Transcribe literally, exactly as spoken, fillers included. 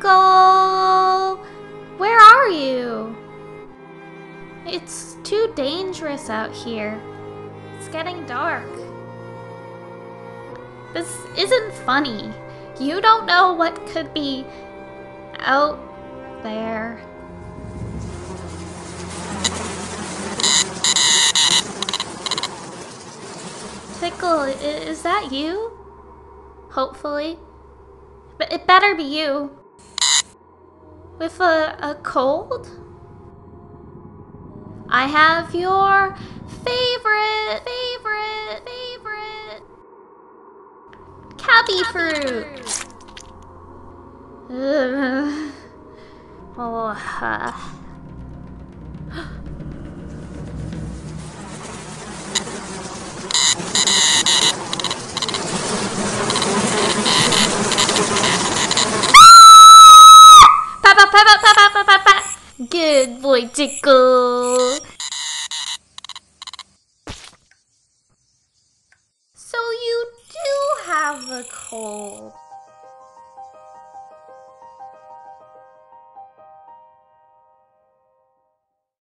Tickle! Where are you? It's too dangerous out here. It's getting dark. This isn't funny. You don't know what could be out there. Tickle, i- is that you? Hopefully. But it better be you. With a, a cold? I have your favorite, favorite, favorite Cabby fruit. Ugh. Oh, uh. Pa, pa, pa, pa, pa, pa, pa, pa. Good boy, Tickle. So you do have a cold.